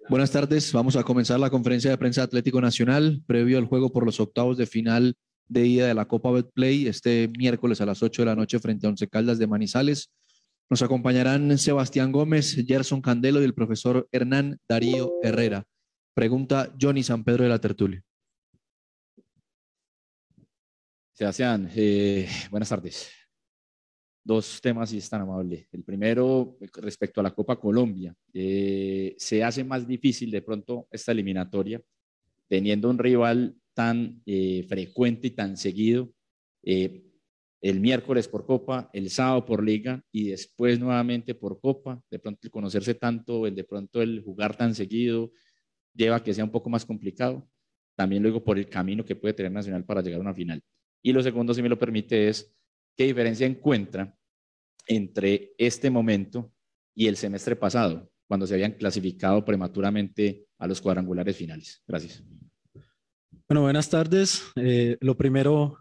Buenas tardes, vamos a comenzar la conferencia de prensa de Atlético Nacional previo al juego por los octavos de final de ida de la Copa Betplay este miércoles a las 8 de la noche frente a Once Caldas de Manizales. Nos acompañarán Sebastián Gómez, Gerson Candelo y el profesor Hernán Darío Herrera. Pregunta Johnny San Pedro de la Tertulia. Sebastián, buenas tardes. Dos temas, si es tan amable. El primero, respecto a la Copa Colombia. Se hace más difícil de pronto esta eliminatoria, teniendo un rival tan frecuente y tan seguido, eh, el miércoles por Copa, el sábado por Liga y después nuevamente por Copa. De pronto el conocerse tanto, de pronto el jugar tan seguido, lleva a que sea un poco más complicado. También luego por el camino que puede tener Nacional para llegar a una final. Y lo segundo, si me lo permite, es qué diferencia encuentra entre este momento y el semestre pasado, cuando se habían clasificado prematuramente a los cuadrangulares finales. Gracias. Bueno, buenas tardes. Lo primero,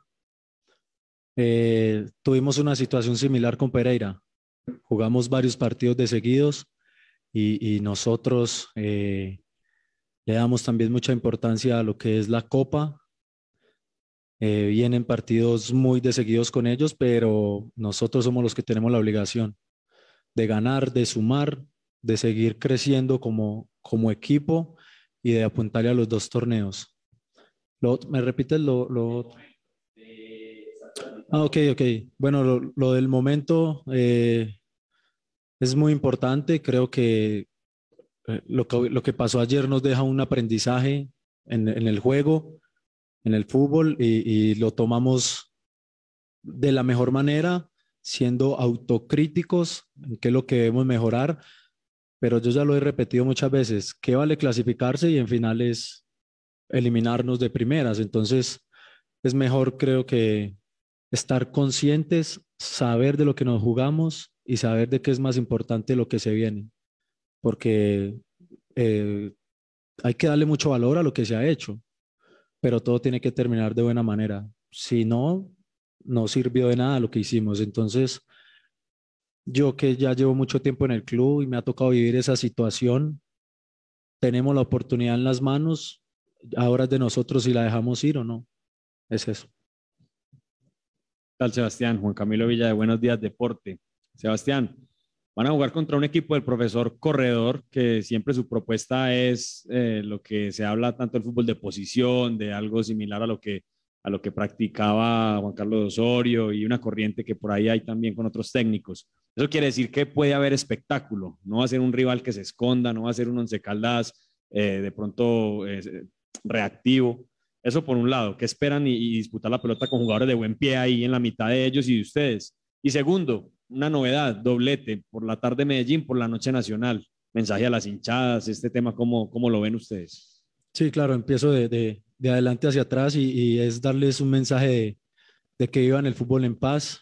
tuvimos una situación similar con Pereira. Jugamos varios partidos de seguidos y nosotros le damos también mucha importancia a lo que es la Copa. Vienen partidos muy de seguidos con ellos, pero nosotros somos los que tenemos la obligación de ganar, de sumar, de seguir creciendo como equipo y de apuntarle a los dos torneos. ¿Me repites lo? Ok. Bueno, lo del momento es muy importante. Creo que lo que pasó ayer nos deja un aprendizaje en el juego, en el fútbol, y lo tomamos de la mejor manera, siendo autocríticos en qué es lo que debemos mejorar. Pero yo ya lo he repetido muchas veces, ¿qué vale clasificarse y en finales eliminarnos de primeras? Entonces es mejor, creo que, estar conscientes, saber de lo que nos jugamos y saber de qué es más importante lo que se viene, porque eh, hay que darle mucho valor a lo que se ha hecho, pero todo tiene que terminar de buena manera. Si no, no sirvió de nada lo que hicimos. Entonces, yo que ya llevo mucho tiempo en el club y me ha tocado vivir esa situación, tenemos la oportunidad en las manos, ahora es de nosotros si la dejamos ir o no. Es eso. ¿Qué tal, Sebastián? Juan Camilo Villa de Buenos Días Deporte. Sebastián, van a jugar contra un equipo del profesor Corredor, que siempre su propuesta es lo que se habla tanto del fútbol de posición, de algo similar a lo que practicaba Juan Carlos Osorio y una corriente que por ahí hay también con otros técnicos. Eso quiere decir que puede haber espectáculo, no va a ser un rival que se esconda, no va a ser un Once Caldas de pronto reactivo. Eso por un lado, que esperan y disputar la pelota con jugadores de buen pie ahí en la mitad de ellos y de ustedes. Y segundo, una novedad, doblete, por la tarde Medellín, por la noche Nacional. Mensaje a las hinchadas, este tema, ¿cómo lo ven ustedes? Sí, claro, empiezo de adelante hacia atrás y es darles un mensaje de que vivan el fútbol en paz.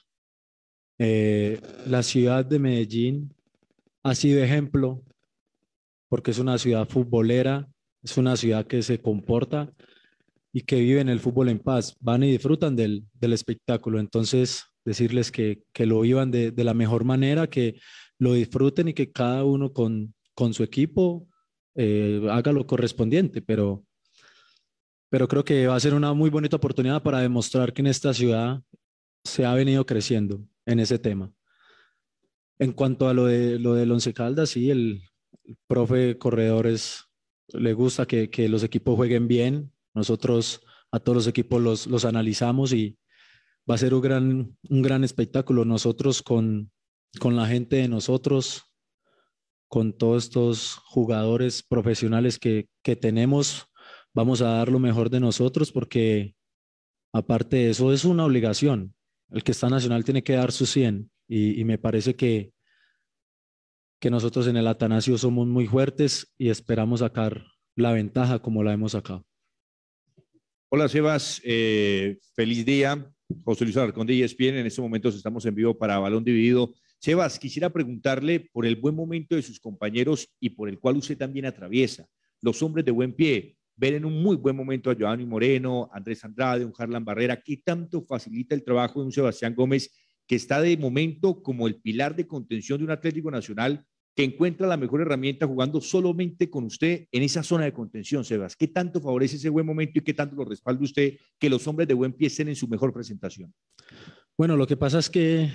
La ciudad de Medellín ha sido ejemplo porque es una ciudad futbolera, es una ciudad que se comporta y que viven el fútbol en paz, van y disfrutan del espectáculo. Entonces, decirles que lo vivan de la mejor manera, que lo disfruten y que cada uno con su equipo haga lo correspondiente, pero creo que va a ser una muy bonita oportunidad para demostrar que en esta ciudad se ha venido creciendo en ese tema. En cuanto a lo del Once Caldas, sí, el profe Corredores le gusta que los equipos jueguen bien. Nosotros a todos los equipos los analizamos y va a ser un gran espectáculo. Nosotros con la gente de nosotros, con todos estos jugadores profesionales que tenemos, vamos a dar lo mejor de nosotros porque aparte de eso es una obligación. El que está nacional tiene que dar su 100 y me parece que nosotros en el Atanasio somos muy fuertes y esperamos sacar la ventaja como la hemos sacado. Hola Sebas, feliz día. José Luis Alarcón de ESPN. En estos momentos estamos en vivo para Balón Dividido. Sebas, quisiera preguntarle por el buen momento de sus compañeros y por el cual usted también atraviesa. Los hombres de buen pie ven en un muy buen momento a Giovanni Moreno, Andrés Andrade, un Harlan Barrera. ¿Qué tanto facilita el trabajo de un Sebastián Gómez que está de momento como el pilar de contención de un Atlético Nacional que encuentra la mejor herramienta jugando solamente con usted en esa zona de contención, Sebas? ¿Qué tanto favorece ese buen momento y qué tanto lo respalda usted que los hombres de buen pie estén en su mejor presentación? Bueno, lo que pasa es que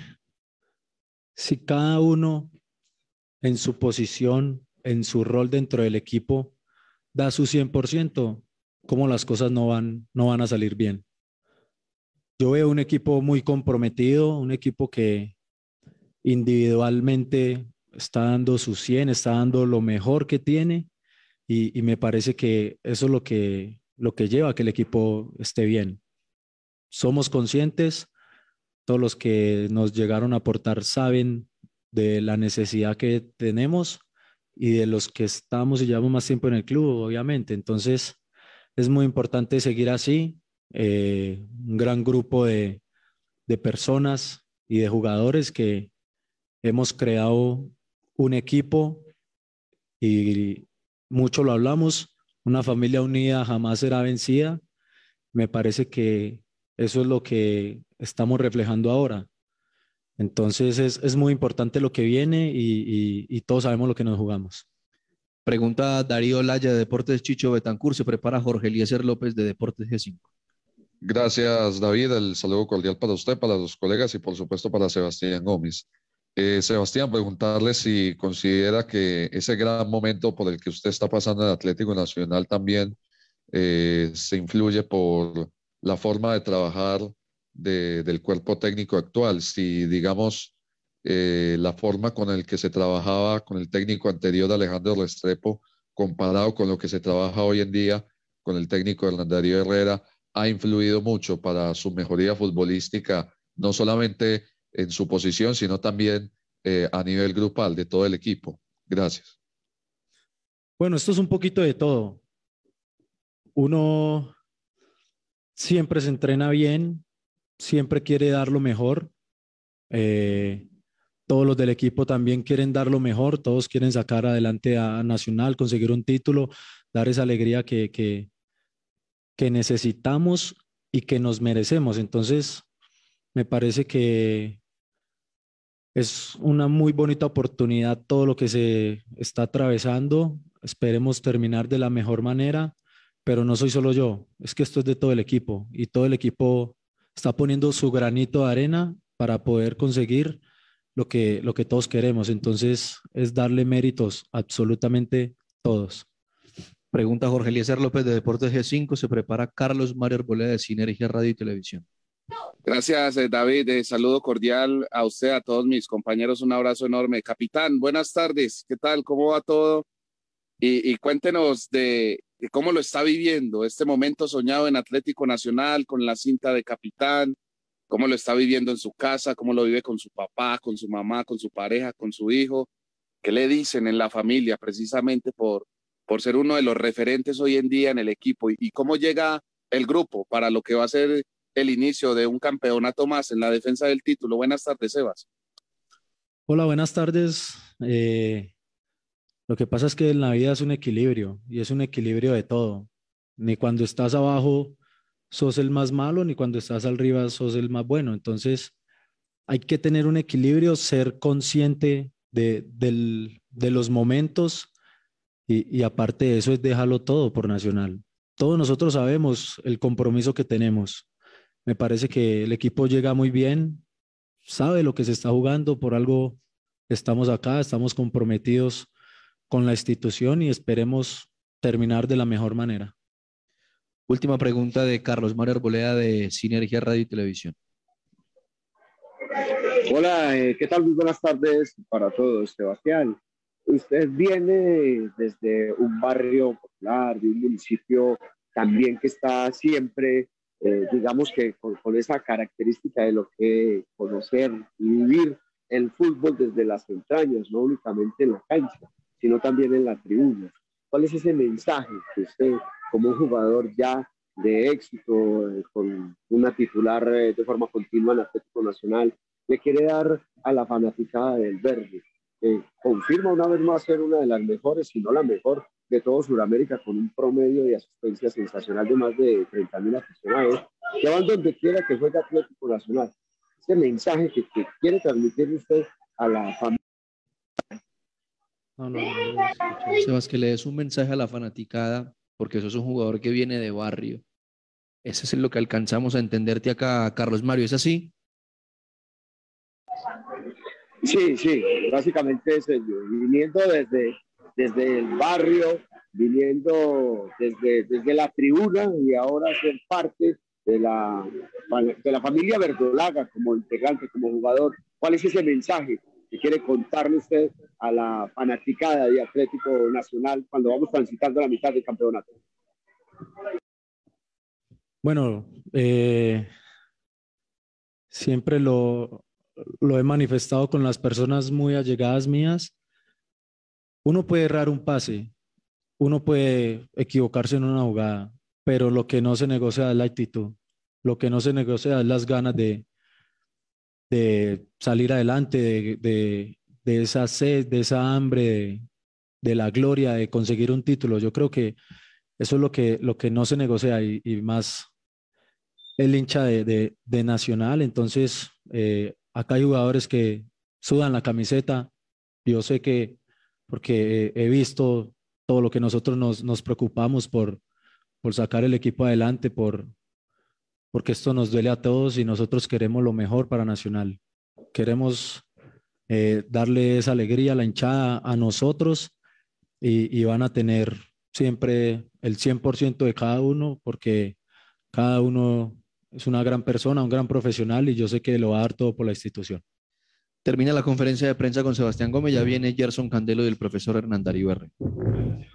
si cada uno en su posición, en su rol dentro del equipo, da su 100%, ¿cómo las cosas no van a salir bien? Yo veo un equipo muy comprometido, un equipo que individualmente está dando su 100, está dando lo mejor que tiene y me parece que eso es lo que lleva a que el equipo esté bien. Somos conscientes, todos los que nos llegaron a aportar saben de la necesidad que tenemos y de los que estamos y llevamos más tiempo en el club, obviamente. Entonces, es muy importante seguir así. Un gran grupo de personas y de jugadores que hemos creado un equipo y mucho lo hablamos, una familia unida jamás será vencida. Me parece que eso es lo que estamos reflejando ahora. Entonces es muy importante lo que viene y todos sabemos lo que nos jugamos. Pregunta Darío Laya de Deportes Chicho Betancur. Se prepara Jorge Eliezer López de Deportes G5. Gracias, David. El saludo cordial para usted, para los colegas y por supuesto para Sebastián Gómez. Sebastián, preguntarle si considera que ese gran momento por el que usted está pasando en Atlético Nacional también se influye por la forma de trabajar del cuerpo técnico actual. Si, digamos, la forma con el que se trabajaba con el técnico anterior, Alejandro Restrepo, comparado con lo que se trabaja hoy en día con el técnico Hernán Darío Herrera, ha influido mucho para su mejoría futbolística, no solamente en su posición, sino también a nivel grupal de todo el equipo. Gracias. Bueno, esto es un poquito de todo. Uno siempre se entrena bien, siempre quiere dar lo mejor. Todos los del equipo también quieren dar lo mejor, todos quieren sacar adelante a Nacional, conseguir un título, dar esa alegría que necesitamos y que nos merecemos. Entonces, me parece que es una muy bonita oportunidad todo lo que se está atravesando. Esperemos terminar de la mejor manera, pero no soy solo yo, es que esto es de todo el equipo y todo el equipo está poniendo su granito de arena para poder conseguir lo que todos queremos. Entonces, es darle méritos a absolutamente todos. Pregunta Jorge Eliezer López de Deportes G5. Se prepara Carlos Mario Arboleda de Sinergia Radio y Televisión. Gracias, David. Saludo cordial a usted, a todos mis compañeros. Un abrazo enorme. Capitán, buenas tardes. ¿Qué tal? ¿Cómo va todo? Y cuéntenos de cómo lo está viviendo este momento soñado en Atlético Nacional con la cinta de capitán. ¿Cómo lo está viviendo en su casa? ¿Cómo lo vive con su papá, con su mamá, con su pareja, con su hijo? ¿Qué le dicen en la familia precisamente por ser uno de los referentes hoy en día en el equipo? ¿Y cómo llega el grupo para lo que va a ser el inicio de un campeonato más en la defensa del título? Buenas tardes, Sebas. Hola, buenas tardes. Lo que pasa es que en la vida es un equilibrio y es un equilibrio de todo. Ni cuando estás abajo sos el más malo, ni cuando estás arriba sos el más bueno. Entonces hay que tener un equilibrio, ser consciente de los momentos y aparte de eso es dejarlo todo por Nacional. Todos nosotros sabemos el compromiso que tenemos. Me parece que el equipo llega muy bien, sabe lo que se está jugando, por algo estamos acá, estamos comprometidos con la institución y esperemos terminar de la mejor manera. Última pregunta de Carlos Mario Arboleda de Sinergia Radio y Televisión. Hola, ¿qué tal? Muy buenas tardes para todos, Sebastián. Usted viene desde un barrio popular, de un municipio también que está siempre, digamos que con esa característica de lo que conocer y vivir el fútbol desde las entrañas, no únicamente en la cancha, sino también en la tribuna. ¿Cuál es ese mensaje que usted, como un jugador ya de éxito, con una titular de forma continua en Atlético Nacional, le quiere dar a la fanaticada del verde? Confirma una vez más ser una de las mejores, si no la mejor, de todo Sudamérica, con un promedio de asistencia sensacional de más de 30.000 aficionados, que van donde quiera que juegue Atlético Nacional. Ese mensaje que quiere transmitir usted a la familia. No escuché. Sebas, que le des un mensaje a la fanaticada, porque eso es un jugador que viene de barrio. Ese es lo que alcanzamos a entenderte acá, Carlos Mario. ¿Es así? Sí, sí, básicamente es ello. Viniendo desde el barrio, viniendo desde la tribuna y ahora ser parte de la familia verdolaga como integrante, como jugador. ¿Cuál es ese mensaje que quiere contarle usted a la fanaticada de Atlético Nacional cuando vamos transitando la mitad del campeonato? Bueno, siempre lo he manifestado con las personas muy allegadas mías. Uno puede errar un pase, uno puede equivocarse en una jugada, pero lo que no se negocia es la actitud, lo que no se negocia es las ganas de salir adelante, de esa sed, de esa hambre, de la gloria, de conseguir un título. Yo creo que eso es lo que no se negocia y más el hincha de Nacional. Entonces, acá hay jugadores que sudan la camiseta. Yo sé que, porque he visto todo lo que nosotros nos preocupamos por sacar el equipo adelante, porque esto nos duele a todos y nosotros queremos lo mejor para Nacional. Queremos darle esa alegría a la hinchada, a nosotros, y van a tener siempre el 100% de cada uno, porque cada uno es una gran persona, un gran profesional, y yo sé que lo va a dar todo por la institución. Termina la conferencia de prensa con Sebastián Gómez, ya viene Gerson Candelo y el profesor Hernán Darío R.